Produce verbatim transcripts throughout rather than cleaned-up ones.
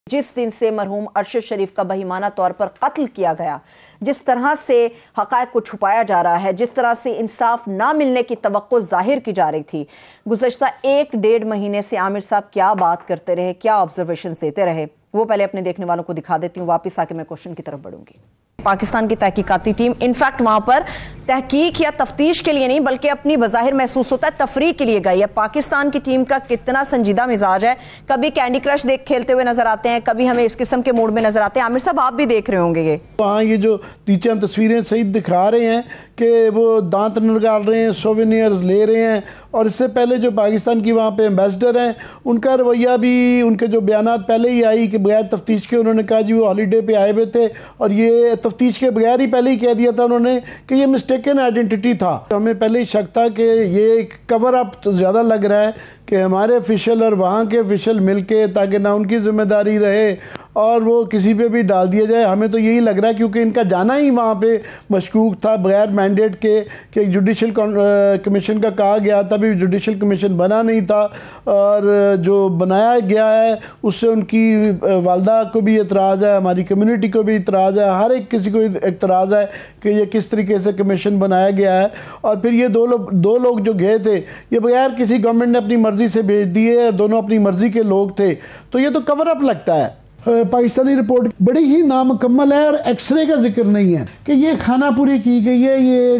جس دن سے مرحوم ارشد شریف کا بہیمانہ طور پر قتل کیا گیا، جس طرح سے حقائق کو چھپایا جا رہا ہے، جس طرح سے انصاف نہ ملنے کی توقع ظاہر کی جا رہی تھی، گزشتہ ایک ڈیڑھ مہینے سے عامر صاحب کیا بات کرتے رہے، کیا آبزرویشنز دیتے رہے، وہ پہلے اپنے دیکھنے والوں کو دکھا دیتی ہوں، واپس آ کے میں کوشچن کی طرف بڑھوں گی۔ پاکستان کی تحقیقاتی ٹیم انفیکٹ وہاں پر تحقیق یا تفتیش کے لیے نہیں بلکہ اپنی بظاہر محسوس ہوتا ہے تفریح کے لیے گئی ہے۔ پاکستان کی ٹیم کا کتنا سنجیدہ مزاج ہے، کبھی کینڈی کرش دیکھ کھیلتے ہوئے نظر آتے ہیں، کبھی ہمیں اس قسم کے موڈ میں نظر آتے ہیں۔ عامر صاحب آپ بھی دیکھ رہے ہوں گے یہ وہاں یہ جو نیچے ہم تصویریں سعید دکھا رہے ہیں کہ وہ دانت نکال رہے ہیں، سووینئرز لے رہے ہیں، اور اس سے پہلے جو پاکستان کی وہاں پہ ایمبیسڈر ہیں ان کا رویہ بھی، ان کے جو بیانات پہلے ہی آئی کہ بغیر تفتیش کے انہوں نے کہا جی وہ ہالیڈے پہ آئے ہوئے تھے، اور یہ تفتیش کے بغیر ہی پہلے ہی کہہ دیا تھا انہوں نے کہ یہ مسٹیکن آئیڈینٹی تھا۔ ہمیں پہلے ہی شک تھا کہ یہ ایک کور اپ زیادہ لگ رہا ہے کہ ہمارے افیشل اور وہاں کے افیشل مل کے، تاکہ نہ ان کی ذمہ داری رہے اور وہ کسی پہ بھی ڈال دیا جائے۔ ہمیں تو یہی لگ رہا ہے کیونکہ ان کا جانا ہی وہاں پہ مشکوک تھا بغیر مینڈیٹ کے کہ جوڈیشل کمیشن کا کہا گیا تھا، بھی جوڈیشل کمیشن بنا نہیں تھا، اور جو بنایا گیا ہے اس سے ان کی والدہ کو بھی اعتراض ہے، ہماری کمیونٹی کو بھی اعتراض ہے، ہر ایک کسی کو اعتراض ہے کہ یہ کس طریقے سے کمیشن بنایا گیا ہے۔ اور پھر یہ دو لوگ دو لوگ جو گئے تھے یہ بغیر کسی گورنمنٹ نے اپنی مرضی سے بھیج دیے، دونوں اپنی مرضی کے لوگ تھے، تو یہ تو کور اپ لگتا ہے۔ پاکستانی رپورٹ بڑی ہی نامکمل ہے اور ایکس رے کا ذکر نہیں ہے کہ یہ کھانا پوری کی گئی ہے، یہ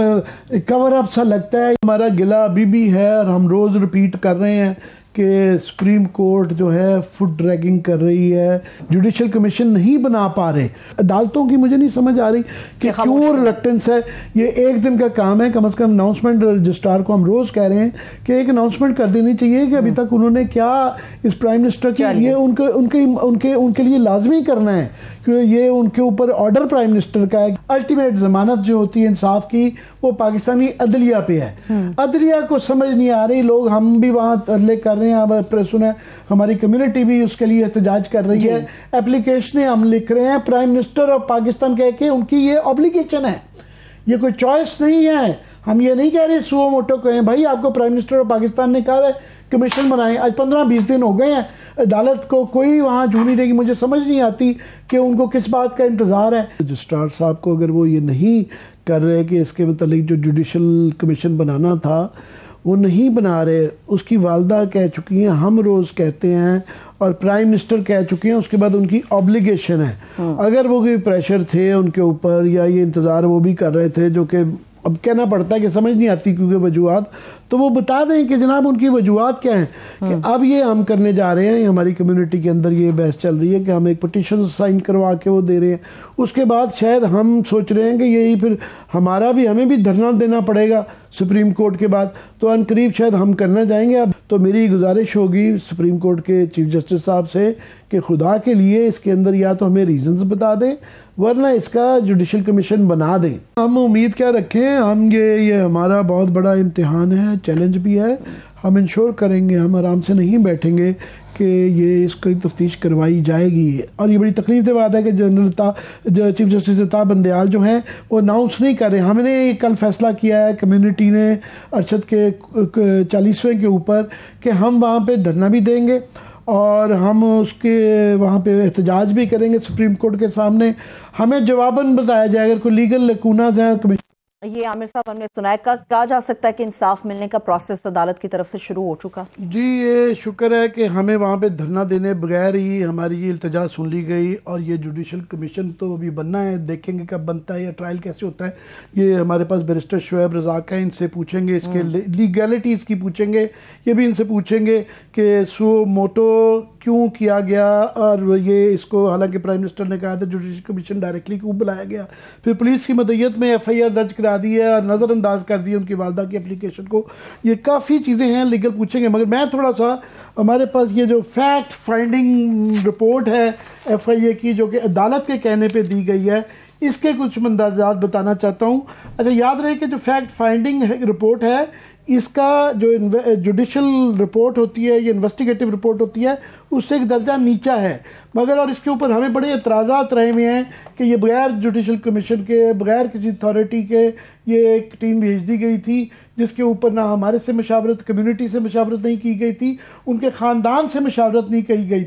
ایک کور اپ سا لگتا ہے۔ ہمارا گلہ ابھی بھی ہے اور ہم روز ریپیٹ کر رہے ہیں کہ سپریم کورٹ جو ہے فٹ ڈریگنگ کر رہی ہے، جوڈیشل کمیشن نہیں بنا پا رہے۔ عدالتوں کی مجھے نہیں سمجھ آ رہی کہ کیوں ریلیکٹنس ہے۔ یہ ایک دن کا کام ہے، کم از کم اناؤنسمنٹ رجسٹرار کو ہم روز کہہ رہے ہیں کہ ایک اناؤنسمنٹ کر دینی چاہیے کہ ابھی تک انہوں نے کیا اس پرائم منسٹر کی، یہ ان کے ان کے ان کے ان کے لیے لازمی کرنا ہے کہ یہ ان کے اوپر آرڈر پرائم منسٹر کا ہے۔ الٹیمیٹ ضمانت جو ہوتی ہے انصاف کی وہ پاکستانی عدلیہ پہ ہے۔ عدلیہ کو سمجھ نہیں آ رہی، لوگ ہم بھی وہاں ترلے کر رہے ہیں، سنا ہماری کمیونٹی بھی اس کے لیے احتجاج کر رہی ہے، اپلیکیشنیں ہم لکھ رہے ہیں، پرائم منسٹر آف پاکستان کہہ کے ان کی یہ اوبلیگیشن ہے، یہ کوئی چوائس نہیں ہے۔ ہم یہ نہیں کہہ رہے سو موٹو کہیں بھائی آپ کو پرائم منسٹر آف پاکستان نے کہا ہے کمیشن بنائیں۔ آج پندرہ بیس دن ہو گئے ہیں، عدالت کو کوئی وہاں جو نہیں رہے گی۔ مجھے سمجھ نہیں آتی کہ ان کو کس بات کا انتظار ہے۔ رجسٹرار صاحب کو اگر وہ یہ نہیں کر رہے کہ اس کے متعلق جو جوڈیشل کمیشن بنانا تھا وہ نہیں بنا رہے، اس کی والدہ کہہ چکی ہیں، ہم روز کہتے ہیں، اور پرائم منسٹر کہہ چکے ہیں، اس کے بعد ان کی اوبلیگیشن ہے۔ اگر وہ کوئی پریشر تھے ان کے اوپر یا یہ انتظار وہ بھی کر رہے تھے، جو کہ اب کہنا پڑتا ہے کہ سمجھ نہیں آتی کیونکہ وجوہات، تو وہ بتا دیں کہ جناب ان کی وجوہات کیا ہیں کہ اب یہ ہم کرنے جا رہے ہیں۔ ہماری کمیونٹی کے اندر یہ بحث چل رہی ہے کہ ہم ایک پٹیشن سائن کروا کے وہ دے رہے ہیں، اس کے بعد شاید ہم سوچ رہے ہیں کہ یہی پھر ہمارا بھی ہمیں بھی دھرنا دینا پڑے گا سپریم کورٹ کے بعد، تو ان قریب شاید ہم کرنا جائیں گے۔ اب تو میری گزارش ہوگی سپریم کورٹ کے چیف جسٹس صاحب سے کہ خدا کے لیے اس کے اندر یا تو ہمیں ریزنز بتا دیں ورنہ اس کا جوڈیشل کمیشن بنا دیں۔ ہم امید کیا رکھیں، ہم یہ یہ ہمارا بہت بڑا امتحان ہے، چیلنج بھی ہے، ہم انشور کریں گے، ہم آرام سے نہیں بیٹھیں گے کہ یہ اس کی تفتیش کروائی جائے گی۔ اور یہ بڑی تکلیف دہ بات ہے کہ general chief justice Altaf Bandial جو ہیں وہ اناؤنس نہیں کر رہے۔ ہم نے کل فیصلہ کیا ہے کمیونٹی نے ارشد کے چالیسویں کے اوپر کہ ہم وہاں پہ دھرنا بھی دیں گے اور ہم اس کے وہاں پہ احتجاج بھی کریں گے سپریم کورٹ کے سامنے۔ ہمیں جواباً بتایا جائے اگر کوئی لیگل لیکوناز ہیں۔ یہ عامر صاحب ہم نے سنا ہے، کہا جا سکتا ہے کہ انصاف ملنے کا پروسیس عدالت کی طرف سے شروع ہو چکا؟ جی یہ شکر ہے کہ ہمیں وہاں پہ دھرنا دینے بغیر ہی ہماری یہ التجا سن لی گئی، اور یہ جوڈیشل کمیشن تو ابھی بننا ہے، دیکھیں گے کب بنتا ہے یا ٹرائل کیسے ہوتا ہے۔ یہ ہمارے پاس بیرسٹر شعیب رزاق ہیں، ان سے پوچھیں گے اس کے لیگیلٹیز کی پوچھیں گے، یہ بھی ان سے پوچھیں گے کہ سو موٹو کیوں کیا گیا، اور یہ اس کو حالانکہ پرائم منسٹر نے کہا تھا جوڈیشل کمیشن ڈائریکٹلی کیوں بلایا گیا۔ پھر پولیس کی مدعیت میں ایف آئی آر درج کرا دی ہے اور نظر انداز کر دی ان کی والدہ کی اپلیکیشن کو۔ یہ کافی چیزیں ہیں لیگل پوچھیں گے، مگر میں تھوڑا سا ہمارے پاس یہ جو فیکٹ فائنڈنگ رپورٹ ہے ایف آئی اے کی جو کہ عدالت کے کہنے پہ دی گئی ہے، اس کے کچھ مندرجات بتانا چاہتا ہوں۔ اچھا یاد رہے کہ جو فیکٹ فائنڈنگ رپورٹ ہے اس کا جو جوڈیشل رپورٹ ہوتی ہے یہ انویسٹیگیٹو رپورٹ ہوتی ہے اس سے ایک درجہ نیچا ہے، مگر اور اس کے اوپر ہمیں بڑے اعتراضات رہے ہوئے ہیں کہ یہ بغیر جوڈیشل کمیشن کے، بغیر کسی اتھارٹی کے یہ ایک ٹیم بھیج دی گئی تھی جس کے اوپر نہ ہمارے سے مشاورت، کمیونٹی سے مشاورت نہیں کی گئی تھی، ان کے خاندان سے مشاورت نہیں کی گئی تھی،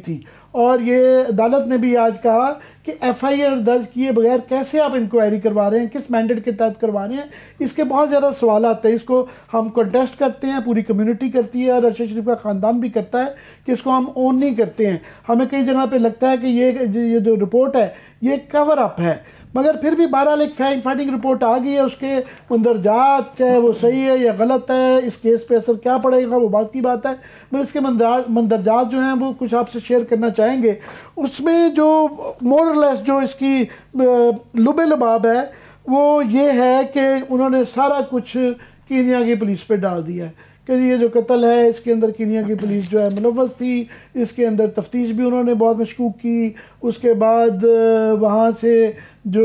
اور یہ عدالت نے بھی آج کہا کہ ایف آئی آر درج کیے بغیر کیسے آپ انکوائری کروا رہے ہیں, کس مینڈیٹ کے تحت کروا رہے ہیں. اس کے بہت زیادہ سوالات ہیں. اس کو ہم کنٹیسٹ کرتے ہیں, پوری کمیونٹی کرتی ہے, اور ارشد شریف کا خاندان بھی کرتا ہے کہ اس کو ہم اون نہیں کرتے ہیں. ہمیں کئی جگہ پہ لگتا ہے کہ یہ جو رپورٹ ہے یہ کور اپ ہے, مگر پھر بھی بہرحال ایک فیکٹ فائنڈنگ رپورٹ آ گئی ہے. اس کے مندرجات چاہے وہ صحیح ہے یا غلط ہے, اس کیس پہ اثر کیا پڑے گا وہ بات کی بات ہے, مگر اس کے مندرجات جو ہیں وہ کچھ آپ سے شیئر کرنا چاہیں گے. اس میں جو مور اور لیس جو اس کی لب لباب ہے وہ یہ ہے کہ انہوں نے سارا کچھ کینیا کی پولیس پہ ڈال دیا ہے کہ یہ جو قتل ہے اس کے اندر کینیا کی پولیس جو ہے ملوث تھی, اس کے اندر تفتیش بھی انہوں نے بہت مشکوک کی. اس کے بعد وہاں سے جو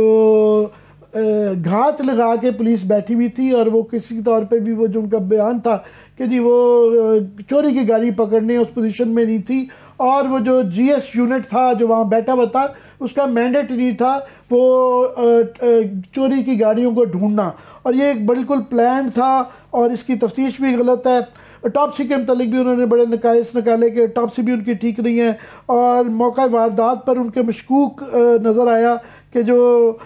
گھات لگا کے پولیس بیٹھی ہوئی تھی, اور وہ کسی طور پہ بھی وہ جو ان کا بیان تھا کہ جی وہ چوری کی گاڑی پکڑنے اس پوزیشن میں نہیں تھی, اور وہ جو جی ایس یونٹ تھا جو وہاں بیٹھا ہوا تھا اس کا مینڈیٹ نہیں تھا وہ چوری کی گاڑیوں کو ڈھونڈنا, اور یہ ایک بالکل پلان تھا, اور اس کی تفتیش بھی غلط ہے. ٹاپسی کے متعلق بھی انہوں نے بڑے نقائص نکالے کہ ٹاپسی بھی ان کی ٹھیک نہیں ہے, اور موقع واردات پر ان کے مشکوک نظر آیا کہ جو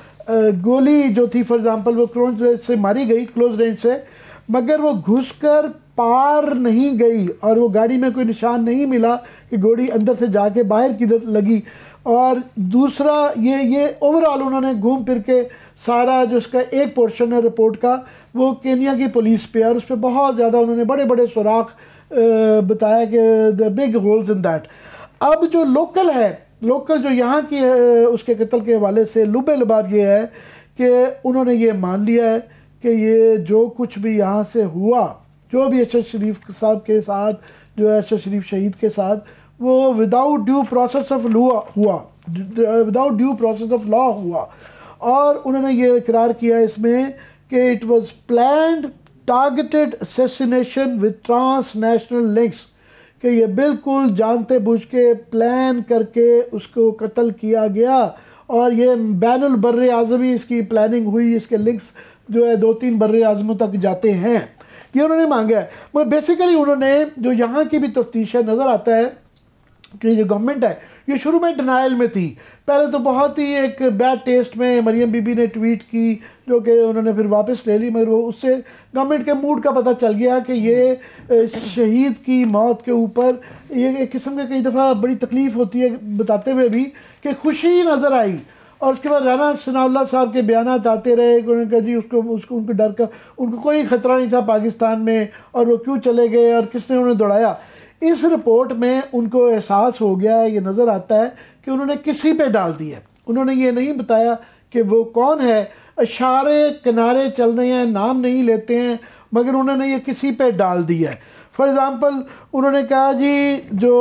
گولی جو تھی فار ایگزامپل وہ کلوز رینج سے ماری گئی, کلوز رینج سے, مگر وہ گھس کر پار نہیں گئی, اور وہ گاڑی میں کوئی نشان نہیں ملا کہ گولی اندر سے جا کے باہر کدھر لگی. اور دوسرا یہ یہ اوورآل انہوں نے گھوم پھر کے سارا جو اس کا ایک پورشن ہے رپورٹ کا وہ کینیا کی پولیس پہ, اور اس پہ بہت زیادہ انہوں نے بڑے بڑے سوراخ بتایا کہ the big holes in that. اب جو لوکل ہے, لوکل جو یہاں کی اس کے قتل کے حوالے سے لب لباب یہ ہے کہ انہوں نے یہ مان لیا ہے کہ یہ جو کچھ بھی یہاں سے ہوا, جو بھی ارشد شریف صاحب کے ساتھ جو ہے ارشد شریف شہید کے ساتھ, وہ without due process of law ہوا, without due process of law ہوا. اور انہوں نے یہ اقرار کیا اس میں کہ it was planned targeted assassination with transnational links, کہ یہ بالکل جانتے بوجھ کے پلان کر کے اس کو قتل کیا گیا, اور یہ بین البر اعظمی اس کی پلاننگ ہوئی, اس کے لنکس جو ہے دو تین بر اعظموں تک جاتے ہیں. یہ انہوں نے مانگا ہے, مگر بیسیکلی انہوں نے جو یہاں کی بھی تفتیش ہے نظر آتا ہے کہ جو گورنمنٹ ہے یہ شروع میں ڈینائل میں تھی. پہلے تو بہت ہی ایک بیڈ ٹیسٹ میں مریم بی بی نے ٹویٹ کی جو کہ انہوں نے پھر واپس لے لی, مگر وہ اس سے گورنمنٹ کے موڈ کا پتہ چل گیا کہ یہ شہید کی موت کے اوپر یہ ایک قسم کے کئی دفعہ بڑی تکلیف ہوتی ہے بتاتے ہوئے بھی کہ خوشی نظر آئی. اور اس کے بعد رانا ثناء اللہ صاحب کے بیانات آتے رہے کہ انہوں نے کہا جی اس کو اس کو ان کو ڈر کا ان کو کوئی خطرہ نہیں تھا پاکستان میں, اور وہ کیوں چلے گئے اور کس نے انہیں دوڑایا. اس رپورٹ میں ان کو احساس ہو گیا ہے, یہ نظر آتا ہے کہ انہوں نے کسی پہ ڈال دی ہے. انہوں نے یہ نہیں بتایا کہ وہ کون ہے, اشارے کنارے چل رہے ہیں, نام نہیں لیتے ہیں, مگر انہوں نے یہ کسی پہ ڈال دی ہے. فار ایگزامپل انہوں نے کہا جی جو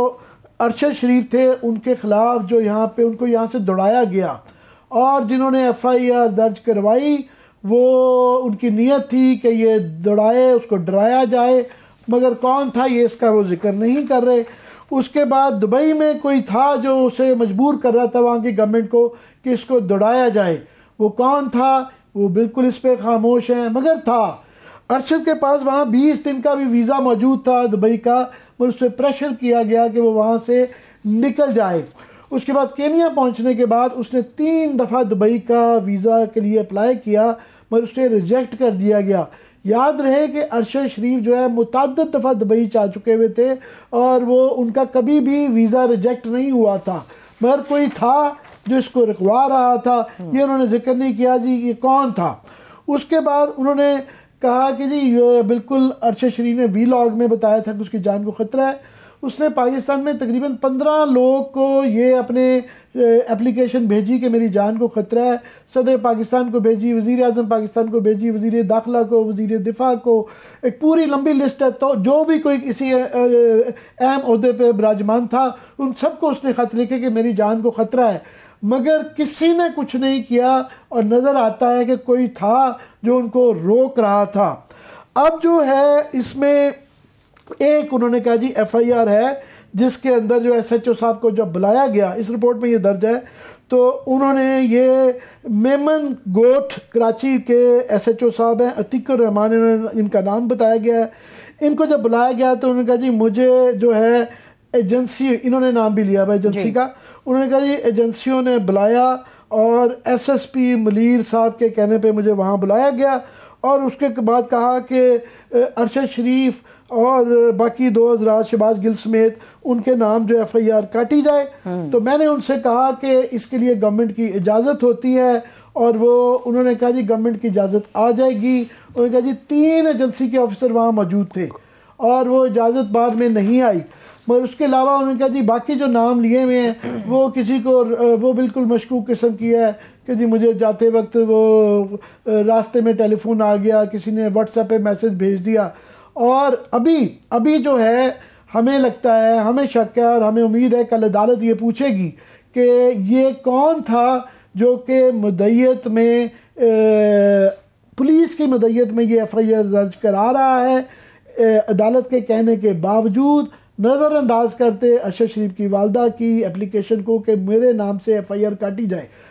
ارشد شریف تھے ان کے خلاف جو یہاں پہ ان کو یہاں سے دوڑایا گیا, اور جنہوں نے ایف آئی آر درج کروائی وہ ان کی نیت تھی کہ یہ دوڑائے, اس کو ڈرایا جائے, مگر کون تھا یہ اس کا وہ ذکر نہیں کر رہے. اس کے بعد دبئی میں کوئی تھا جو اسے مجبور کر رہا تھا وہاں کی گورنمنٹ کو کہ اس کو دوڑایا جائے, وہ کون تھا وہ بالکل اس پہ خاموش ہیں, مگر تھا. ارشد کے پاس وہاں بیس دن کا بھی ویزا موجود تھا دبئی کا, مگر اس سے پریشر کیا گیا کہ وہ وہاں سے نکل جائے. اس کے بعد کینیا پہنچنے کے بعد اس نے تین دفعہ دبئی کا ویزا کے لیے اپلائی کیا, مگر اسے ریجیکٹ کر دیا گیا. یاد رہے کہ ارشد شریف جو ہے متعدد دفعہ دبئی جا چکے ہوئے تھے, اور وہ ان کا کبھی بھی ویزا ریجیکٹ نہیں ہوا تھا, مگر کوئی تھا جو اس کو رکوا رہا تھا. یہ انہوں نے ذکر نہیں کیا جی یہ کون تھا. اس کے بعد انہوں نے کہا کہ جی یہ بالکل ارشد شریف نے وی لاگ میں بتایا تھا کہ اس کی جان کو خطرہ ہے. اس نے پاکستان میں تقریباً پندرہ لوگ کو یہ اپنے اپلیکیشن بھیجی کہ میری جان کو خطرہ ہے. صدر پاکستان کو بھیجی, وزیر اعظم پاکستان کو بھیجی, وزیر داخلہ کو, وزیر دفاع کو, ایک پوری لمبی لسٹ ہے. تو جو بھی کوئی کسی اہم عہدے پہ براجمان تھا ان سب کو اس نے خط لکھے کہ میری جان کو خطرہ ہے, مگر کسی نے کچھ نہیں کیا. اور نظر آتا ہے کہ کوئی تھا جو ان کو روک رہا تھا. اب جو ہے اس میں ایک انہوں نے کہا جی ایف آئی آر ہے جس کے اندر جو ایس ایچ او صاحب کو جب بلایا گیا, اس رپورٹ میں یہ درج ہے, تو انہوں نے یہ میمن گوٹ کراچی کے ایس ایچ او صاحب ہیں, عتیق الرحمان ان کا نام بتایا گیا ہے. ان کو جب بلایا گیا تو انہوں نے کہا جی مجھے جو ہے ایجنسی، انہوں نے نام بھی لیا ہوا ایجنسی کا، انہوں نے کہا جی ایجنسیوں نے بلایا اور ایس ایس پی ملیر صاحب کے کہنے پہ مجھے وہاں بلایا گیا، اور اس کے بعد کہا کہ ارشد شریف اور باقی دو حضرات شہباز گل سمیت ان کے نام جو ایف آئی آر کاٹی جائے۔ تو میں نے ان سے کہا کہ اس کے لیے گورنمنٹ کی اجازت ہوتی ہے، اور وہ انہوں نے کہا جی گورنمنٹ کی اجازت آ جائے گی۔ انہوں نے کہا جی تین ایجنسی کے آفیسر وہاں موجود تھے اور وہ اجازت بعد میں نہیں آئی، مگر اس کے علاوہ انہوں نے کہا جی باقی جو نام لیے ہوئے ہیں وہ کسی کو وہ بالکل مشکوک قسم کی ہے کہ جی مجھے جاتے وقت وہ راستے میں ٹیلی فون آ گیا، کسی نے واٹس ایپ پہ میسج بھیج دیا، اور ابھی ابھی جو ہے ہمیں لگتا ہے، ہمیں شک ہے اور ہمیں امید ہے کل عدالت یہ پوچھے گی کہ یہ کون تھا جو کہ مدعیت میں پولیس کی مدعیت میں یہ ایف آئی آر درج کرا رہا ہے، عدالت کے کہنے کے باوجود نظر انداز کرتے ارشد شریف کی والدہ کی اپلیکیشن کو کہ میرے نام سے ایف آئی آر کاٹی جائے۔